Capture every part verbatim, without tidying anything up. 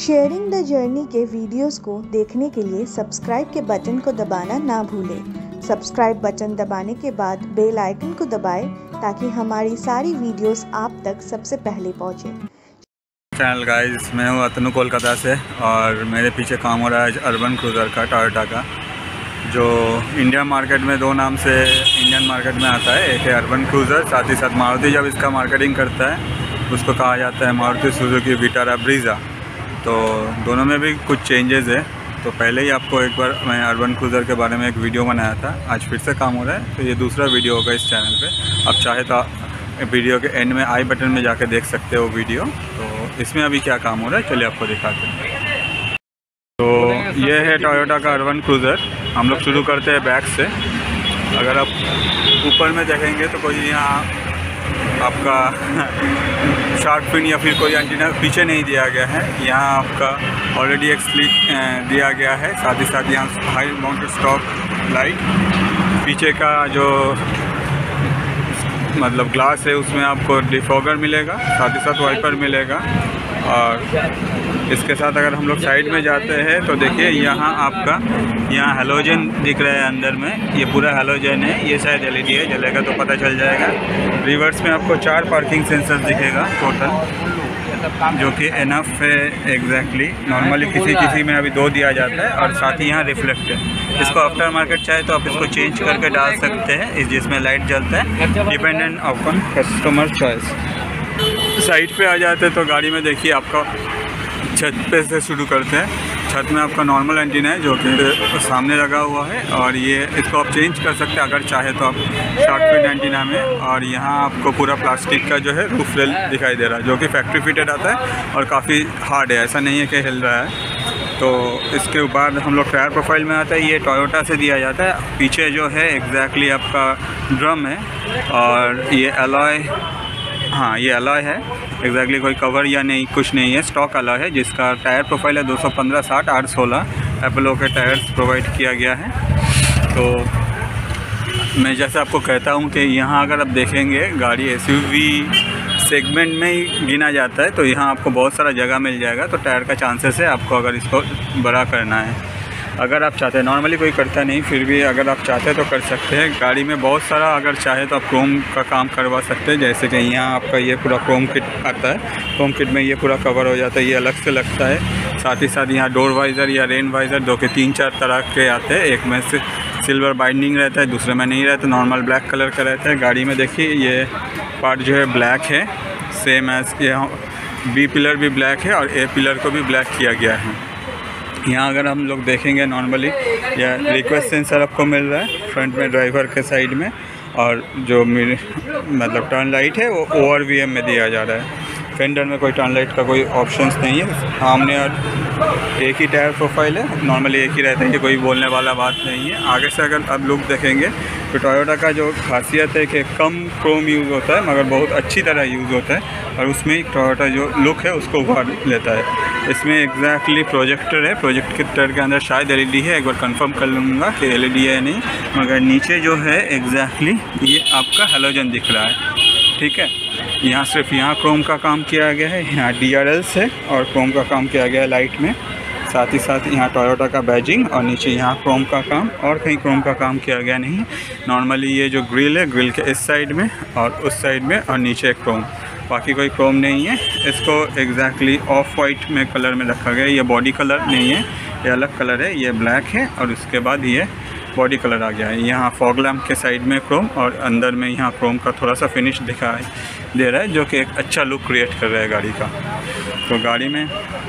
Sharing the journey के videos को देखने के लिए सब्सक्राइब के बटन को दबाना ना भूलें। सब्सक्राइब बटन दबाने के बाद बेल आइकन को दबाएं ताकि हमारी सारी वीडियोस आप तक सबसे पहले पहुंचे। चैनल गाइस, मैं हूँ अतनु कोलकाता से और मेरे पीछे काम हो रहा है अर्बन क्रूज़र का, टोयोटा का, जो इंडियन मार्केट में दो नाम से इंडियन मार्केट में आता है। एक है अर्बन क्रूज़र, साथ ही साथ मारुति जब इसका मार्केटिंग करता है उसको कहा जाता है मारुति सुजुकी विटारा ब्रीज़ा। तो दोनों में भी कुछ चेंजेस है। तो पहले ही आपको एक बार मैं अर्बन क्रूज़र के बारे में एक वीडियो बनाया था, आज फिर से काम हो रहा है। तो ये दूसरा वीडियो होगा इस चैनल पे। आप चाहे तो वीडियो के एंड में आई बटन में जाकर देख सकते हो वीडियो। तो इसमें अभी क्या काम हो रहा है चलिए आपको दिखाते हैं। तो ये है टोयोटा का अर्बन क्रूज़र। हम लोग शुरू करते हैं बैक से। अगर आप ऊपर में देखेंगे तो कोई यहाँ आपका शार्क फिन या फिर कोई एंटीना पीछे नहीं दिया गया है। यहाँ आपका ऑलरेडी एक स्लिट दिया गया है। साथ ही साथ यहाँ हाई माउंटेड स्टॉप लाइट, पीछे का जो मतलब ग्लास है उसमें आपको डिफॉगर मिलेगा, साथ ही साथ वाइपर मिलेगा। और इसके साथ अगर हम लोग साइड में जाते हैं तो देखिए यहाँ आपका यहाँ हेलोजन दिख रहा है अंदर में। ये पूरा हेलोजन है, ये शायद एलईडी है, जलेगा तो पता चल जाएगा। रिवर्स में आपको चार पार्किंग सेंसर्स दिखेगा टोटल, जो कि एनफ है एग्जैक्टली। नॉर्मली किसी किसी में अभी दो दिया जाता है। और साथ ही यहाँ रिफ्लेक्ट है। इसको आफ्टर मार्केट चाहे तो आप इसको चेंज करके डाल सकते हैं, इस जिसमें लाइट जलता है, dependent upon customer choice. Side पे आ जाते हैं तो गाड़ी में देखिए आपका छत पे से शुरू करते हैं। छत में आपका नॉर्मल एंटीना है जो कि सामने लगा हुआ है, और ये इसको आप चेंज कर सकते हैं अगर चाहे तो आप शार्क फिन एंटीना में। और यहाँ आपको पूरा प्लास्टिक का जो है रूफ रेल दिखाई दे रहा है, जो कि फैक्ट्री फिटेड आता है और काफ़ी हार्ड है, ऐसा नहीं है कि हिल रहा है। तो इसके बाद हम लोग टायर प्रोफाइल में आता है। ये टोयोटा से दिया जाता है। पीछे जो है एग्जैक्टली आपका ड्रम है, और ये अलॉय, हाँ ये अलॉय है एग्जैक्टली, कोई कवर या नहीं कुछ नहीं है, स्टॉक अलॉय है। जिसका टायर प्रोफाइल है दो सौ पंद्रह साठ आठ सोलह एपोलो के टायर्स प्रोवाइड किया गया है। तो मैं जैसे आपको कहता हूँ कि यहाँ अगर आप देखेंगे गाड़ी एसयूवी सेगमेंट में ही गिना जाता है, तो यहाँ आपको बहुत सारा जगह मिल जाएगा। तो टायर का चांसेस है आपको अगर इसको बड़ा करना है, अगर आप चाहते हैं। नॉर्मली कोई करता नहीं, फिर भी अगर आप चाहते हैं तो कर सकते हैं। गाड़ी में बहुत सारा अगर चाहे तो आप क्रोम का काम करवा सकते हैं। जैसे कि यहाँ आपका ये पूरा क्रोम किट आता है, क्रोम किट में ये पूरा कवर हो जाता है, ये अलग से लगता है। साथ ही साथ यहाँ डोर वाइज़र या रेन वाइज़र, जो कि तीन चार तरह के आते हैं। एक में से सिल्वर बाइंडिंग रहता है, दूसरे में नहीं रहता, नॉर्मल ब्लैक कलर का रहता है। गाड़ी में देखिए ये पार्ट जो है ब्लैक है, सेम एज यहाँ बी पिलर भी ब्लैक है और ए पिलर को भी ब्लैक किया गया है। यहाँ अगर हम लोग देखेंगे नॉर्मली या रिक्वेस्ट सेंसर आपको मिल रहा है फ्रंट में ड्राइवर के साइड में, और जो मतलब टर्न लाइट है वो ओ आर वी एम में दिया जा रहा है। फेंडर में कोई टर्न लाइट का कोई ऑप्शंस नहीं है। सामने और एक ही टायर प्रोफाइल है, नॉर्मली एक ही रहता है, कि कोई बोलने वाला बात नहीं है। आगे से अगर आप लुक देखेंगे तो टोयोटा का जो खासियत है कि कम क्रोम यूज़ होता है मगर बहुत अच्छी तरह यूज़ होता है, और उसमें टोयोटा जो लुक है उसको उभार लेता है। इसमें एग्जैक्टली प्रोजेक्टर है, प्रोजेक्टर के अंदर शायद एलईडी है, एक बार कंफर्म कर लूँगा कि एलईडी है नहीं, मगर नीचे जो है एग्जैक्टली ये आपका हेलोजन दिख रहा है। ठीक है, यहाँ सिर्फ यहाँ क्रोम का काम किया गया है, यहाँ डी आर एल्स है और क्रोम का काम किया गया है लाइट में। साथ ही साथ यहाँ टोयोटा का बैजिंग, और नीचे यहाँ क्रोम का काम, और कहीं क्रोम का काम किया गया नहीं। नॉर्मली ये जो ग्रिल है, ग्रिल के इस साइड में और उस साइड में, और नीचे क्रोम, बाकी कोई क्रोम नहीं है। इसको एग्जैक्टली ऑफ वाइट में कलर में रखा गया है। ये बॉडी कलर नहीं है, ये अलग कलर है, ये ब्लैक है और उसके बाद ये बॉडी कलर आ गया है। यहाँ फॉग लैम्प के साइड में क्रोम, और अंदर में यहाँ क्रोम का थोड़ा सा फिनिश दिखाई दे रहा है, जो कि एक अच्छा लुक क्रिएट कर रहा है गाड़ी का। तो गाड़ी में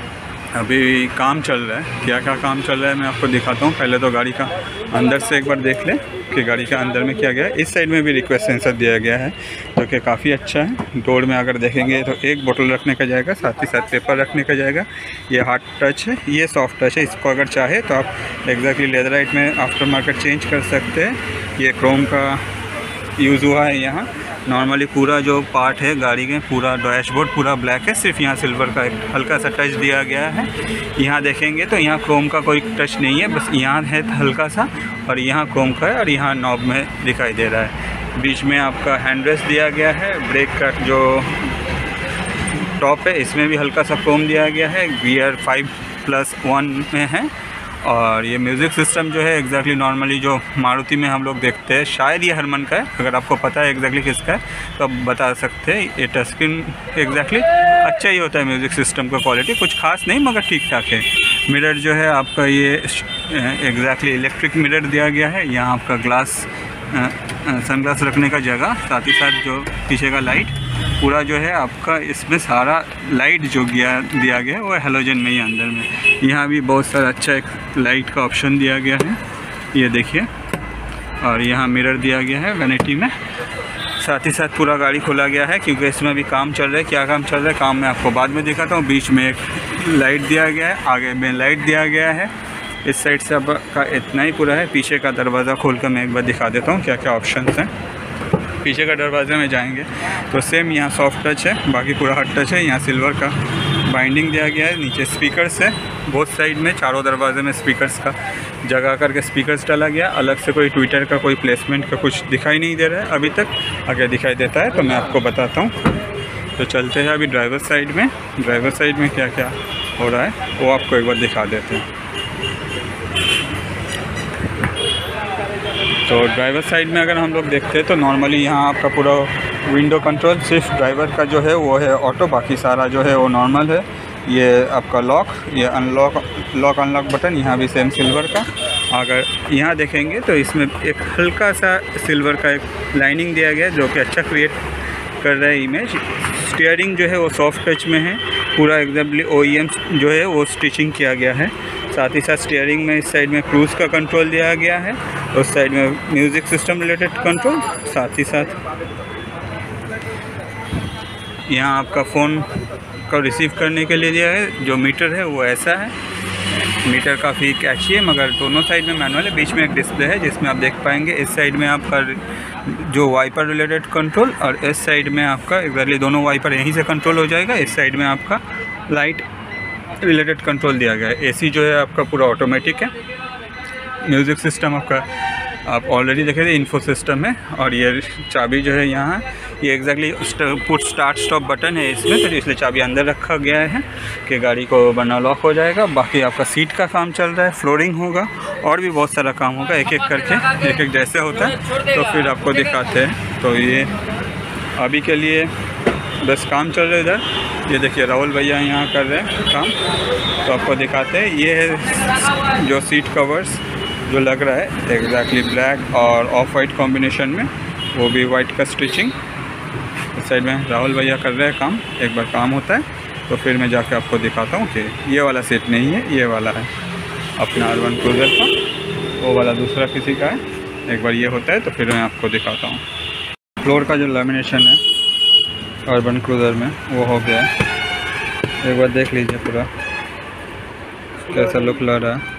अभी काम चल रहा है। क्या क्या काम चल रहा है मैं आपको दिखाता हूँ। पहले तो गाड़ी का अंदर से एक बार देख लें कि गाड़ी का अंदर में क्या गया है। इस साइड में भी रिक्वेस्ट सेंसर दिया गया है, जो कि काफ़ी अच्छा है। डोर में अगर देखेंगे तो एक बोतल रखने का जाएगा, साथ ही साथ पेपर रखने का जाएगा। ये हार्ड टच है, ये सॉफ्ट टच है। इसको अगर चाहे तो आप एग्जैक्टली लेदराइट में आफ्टर मार्केट चेंज कर सकते हैं। ये क्रोम का यूज़ हुआ है यहाँ। नॉर्मली पूरा जो पार्ट है गाड़ी के, पूरा डैशबोर्ड पूरा ब्लैक है, सिर्फ यहाँ सिल्वर का एक हल्का सा टच दिया गया है। यहाँ देखेंगे तो यहाँ क्रोम का कोई टच नहीं है, बस यहाँ है हल्का सा, और यहाँ क्रोम का है, और यहाँ नॉब में दिखाई दे रहा है। बीच में आपका हैंड रेस्ट दिया गया है। ब्रेक का जो टॉप है, इसमें भी हल्का सा क्रोम दिया गया है, गियर फाइव प्लस वन में है। और ये म्यूज़िक सिस्टम जो है एग्जैक्टली नॉर्मली जो मारुति में हम लोग देखते हैं, शायद ये हरमन का है, अगर आपको पता है एग्जैक्टली किसका है तो आप बता सकते हैं। ये टच स्क्रीन एग्जैक्टली अच्छा ही होता है, म्यूज़िक सिस्टम का क्वालिटी कुछ खास नहीं मगर ठीक ठाक है। मिरर जो है आपका ये एग्जैक्टली इलेक्ट्रिक मिरर दिया गया है। यहाँ आपका ग्लास सनग्लास रखने का जगह, साथ ही साथ जो पीछे का लाइट पूरा जो है आपका, इसमें सारा लाइट जो गया दिया गया है वो हेलोजन में ही अंदर में। यहाँ भी बहुत सारा अच्छा एक लाइट का ऑप्शन दिया गया है, ये देखिए। और यहाँ मिरर दिया गया है वैनिटी में। साथ ही साथ पूरा गाड़ी खोला गया है क्योंकि इसमें अभी काम चल रहा है। क्या काम चल रहा है काम मैं आपको बाद में दिखाता हूँ। बीच में एक लाइट दिया गया है, आगे में लाइट दिया गया है। इस साइड से आपका इतना ही पूरा है। पीछे का दरवाज़ा खोल कर मैं एक बार दिखा देता हूँ क्या क्या ऑप्शंस हैं। पीछे का दरवाजे में जाएंगे तो सेम यहाँ सॉफ्ट टच है, बाकी पूरा हार्ड टच है। यहाँ सिल्वर का बाइंडिंग दिया गया है। नीचे स्पीकर्स है, बोथ साइड में चारों दरवाजे में स्पीकर्स का जगह करके स्पीकर्स डाला गया। अलग से कोई ट्विटर का कोई प्लेसमेंट का कुछ दिखाई नहीं दे रहा है अभी तक। आगे दिखाई देता है तो मैं आपको बताता हूँ। तो चलते हैं अभी ड्राइवर साइड में। ड्राइवर साइड में क्या क्या हो रहा है वो आपको एक बार दिखा देते हैं। तो ड्राइवर साइड में अगर हम लोग देखते हैं तो नॉर्मली यहाँ आपका पूरा विंडो कंट्रोल, सिर्फ ड्राइवर का जो है वो है ऑटो, बाकी सारा जो है वो नॉर्मल है। ये आपका लॉक, ये अनलॉक लॉक अनलॉक बटन यहाँ भी सेम सिल्वर का। अगर यहाँ देखेंगे तो इसमें एक हल्का सा सिल्वर का एक लाइनिंग दिया गया है जो कि अच्छा क्रिएट कर रहा है इमेज। स्टीयरिंग जो है वो सॉफ्ट टच में है, पूरा एग्जैक्टली ओ ई एम जो है वो स्टिचिंग किया गया है। साथ ही साथ स्टीयरिंग में इस साइड में क्रूज़ का कंट्रोल दिया गया है, उस साइड में म्यूज़िक सिस्टम रिलेटेड कंट्रोल। साथ ही साथ यहाँ आपका फ़ोन को रिसीव करने के लिए दिया है। जो मीटर है वो ऐसा है, मीटर काफ़ी कैची है मगर दोनों साइड में मैनुअल है। बीच में एक डिस्प्ले है जिसमें आप देख पाएंगे। इस साइड में आपका जो वाइपर रिलेटेड कंट्रोल और इस साइड में आपका एग्जैक्टली दोनों वाइपर यहीं से कंट्रोल हो जाएगा। इस साइड में आपका लाइट रिलेटेड कंट्रोल दिया गया है। एसी जो है आपका पूरा ऑटोमेटिक है। म्यूज़िक सिस्टम आपका आप ऑलरेडी देखे थे, इन्फो सिस्टम है। और ये चाबी जो है यहाँ ये exactly push start stop button है इसमें, तो इसलिए चाबी अंदर रखा गया है कि गाड़ी को बना लॉक हो जाएगा। बाकी आपका सीट का काम चल रहा है, फ्लोरिंग होगा और भी बहुत सारा काम होगा। एक एक करके एक एक जैसे होता है तो फिर आपको दिखाते हैं। तो ये अभी के लिए बस काम चल रहा है इधर। ये देखिए राहुल भैया यहाँ कर रहे हैं काम, तो आपको दिखाते हैं। ये है जो सीट कवर्स जो लग रहा है एग्जैक्टली ब्लैक और ऑफ वाइट कॉम्बिनेशन में, वो भी वाइट का स्टिचिंग। इस साइड में राहुल भैया कर रहे हैं काम। एक बार काम होता है तो फिर मैं जाके आपको दिखाता हूँ कि ये वाला सीट नहीं है, ये वाला है अपना अर्बन क्रूज़र का, वो वाला दूसरा किसी का है। एक बार ये होता है तो फिर मैं आपको दिखाता हूँ। फ्लोर का जो लेमिनेशन है अर्बन क्रूज़र में वो हो गया है। एक बार देख लीजिए पूरा कैसा लुक लग रहा है।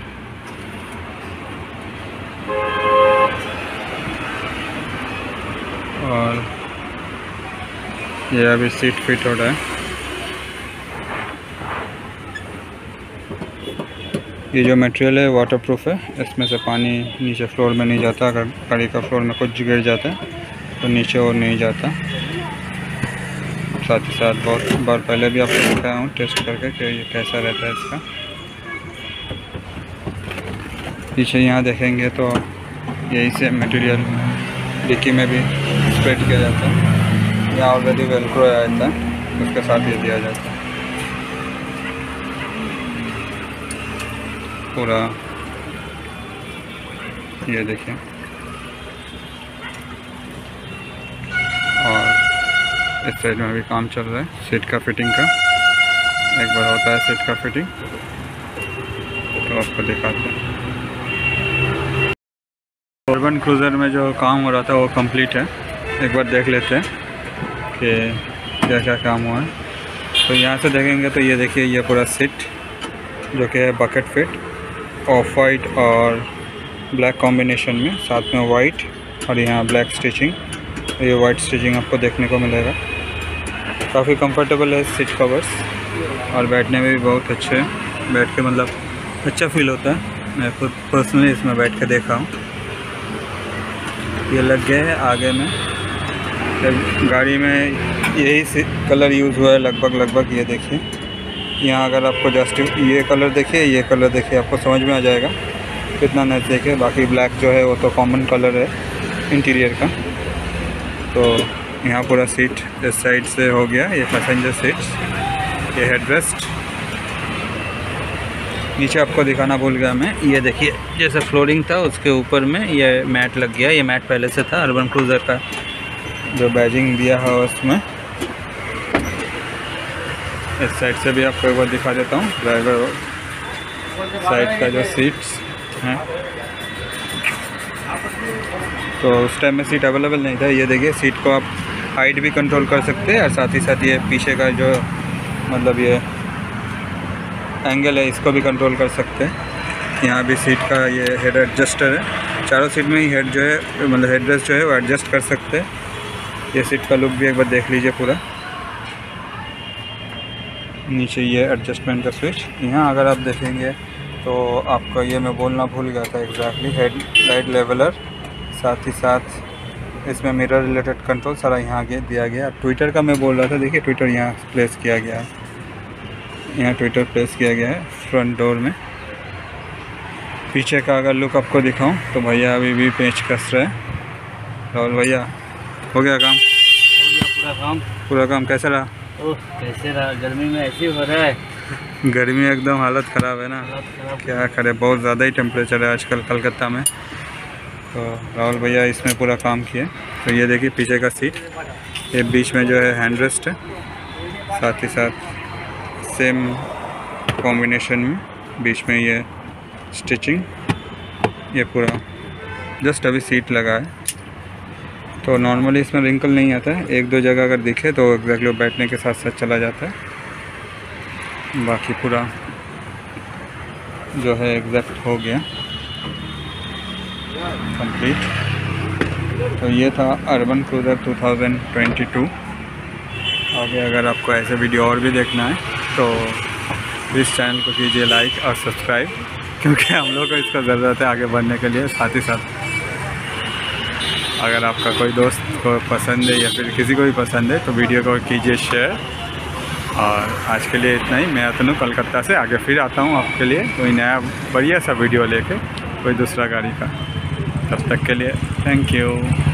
और ये अभी सीट फिट हो रहा है। ये जो मटेरियल है वाटरप्रूफ है, इसमें से पानी नीचे फ्लोर में नहीं जाता। अगर गाड़ी का फ्लोर में कुछ गिर जाता है तो नीचे और नहीं जाता। साथ ही साथ बहुत बार पहले भी आपको दिखाया हूँ टेस्ट करके कि ये कैसा रहता है इसका। पीछे यहाँ देखेंगे तो यही से मटेरियल डिक्की में भी स्प्रेड किया जाता है। यहाँ ऑलरेडी वेलक्रो आता है, उसके साथ ये दिया जाता है पूरा। ये देखिए, और इस साइड में भी काम चल रहा है सीट का फिटिंग का। एक बार होता है सीट का फिटिंग तो आपको दिखाते हैं। अर्बन क्रूज़र में जो काम हो रहा था वो कंप्लीट है। एक बार देख लेते हैं कि क्या क्या काम हुआ है। तो यहाँ से देखेंगे तो ये देखिए, ये पूरा सीट जो कि है बकेट फिट, ऑफ वाइट और ब्लैक कॉम्बिनेशन में, साथ में वाइट और यहाँ ब्लैक स्टिचिंग। ये वाइट स्टिचिंग आपको देखने को मिलेगा। काफ़ी कंफर्टेबल है सीट कवर्स और बैठने में भी बहुत अच्छे हैं। बैठ के मतलब अच्छा फील होता है। मैं खुद पर्सनली इसमें बैठ के देखा हूँ। ये लग गया है आगे में गाड़ी में यही कलर यूज़ हुआ है लगभग लगभग। ये देखिए यहाँ अगर आपको जस्ट ये कलर देखिए, ये कलर देखिए, आपको समझ में आ जाएगा कितना नज़दीक है। बाकी ब्लैक जो है वो तो कॉमन कलर है इंटीरियर का। तो यहाँ पूरा सीट इस साइड से हो गया, ये पैसेंजर सीट्स, ये हेडरेस्ट। नीचे आपको दिखाना भूल गया मैं, ये देखिए जैसे फ्लोरिंग था उसके ऊपर में ये मैट लग गया। ये मैट पहले से था अर्बन क्रूज़र का जो बैजिंग दिया है उसमें। इस साइड से भी आपको एक बार दिखा देता हूँ, ड्राइवर साइड का जो सीट्स हैं। तो उस टाइम में सीट अवेलेबल नहीं था। ये देखिए सीट को आप हाइट भी कंट्रोल कर सकते हैं और साथ ही साथ ये पीछे का जो मतलब ये एंगल है इसको भी कंट्रोल कर सकते हैं। यहाँ भी सीट का ये हेड एडजस्टर है, चारों सीट में ही हेड जो है मतलब हेड रेस्ट जो है वो एडजस्ट कर सकते हैं। ये सीट का लुक भी एक बार देख लीजिए पूरा। नीचे ये एडजस्टमेंट का स्विच। यहाँ अगर आप देखेंगे तो आपका ये मैं बोलना भूल गया था एग्जैक्टली, हेड लाइट लेवलर, साथ ही साथ इसमें मिरर रिलेटेड कंट्रोल सारा यहाँ आगे दिया गया। ट्विटर का मैं बोल रहा था, देखिए ट्विटर यहाँ प्लेस किया गया है, यहाँ ट्विटर प्लेस किया गया है फ्रंट डोर में। पीछे का अगर लुक आपको दिखाऊं तो भैया अभी भी पेंच कस रहे हैं। राहुल भैया हो गया काम? हो गया पूरा काम। पूरा काम कैसा रहा? ओह कैसे रहा, गर्मी में ऐसे हो रहा है। गर्मी एकदम हालत ख़राब है ना, क्या करे, बहुत ज़्यादा ही टेम्परेचर है आजकल कलकत्ता में। तो राहुल भैया इसमें पूरा काम किए। तो ये देखिए पीछे का सीट, ये बीच में जो है हैंड रेस्ट है, साथ ही साथ सेम कॉम्बिनेशन में बीच में ये स्टिचिंग, ये पूरा जस्ट अभी सीट लगा है। तो नॉर्मली इसमें रिंकल नहीं आता है, एक दो जगह अगर दिखे तो एग्जैक्टली बैठने के साथ साथ चला जाता है। बाकी पूरा जो है एग्जैक्ट हो गया कंप्लीट। तो ये था Urban Cruiser two thousand twenty two. आगे अगर आपको ऐसे वीडियो और भी देखना है तो इस चैनल को कीजिए लाइक और सब्सक्राइब, क्योंकि हम लोग को इसका ज़रूरत है आगे बढ़ने के लिए। साथ ही साथ अगर आपका कोई दोस्त को पसंद है या फिर किसी को भी पसंद है तो वीडियो को कीजिए शेयर। और आज के लिए इतना ही। मैं आता हूँ कलकत्ता से, आगे फिर आता हूँ आपके लिए कोई नया बढ़िया सा वीडियो लेके, कोई दूसरा गाड़ी का। तब तक के लिए थैंक यू।